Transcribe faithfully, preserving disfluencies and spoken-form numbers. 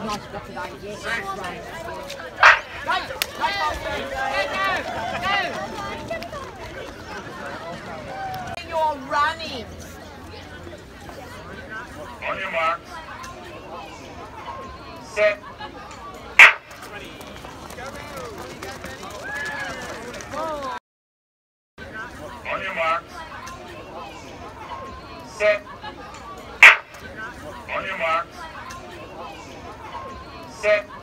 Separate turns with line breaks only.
Nice spotted out, yes. Right. Right. Right. You're running.
On your marks. Set. On your marks. Set. On your marks. Set.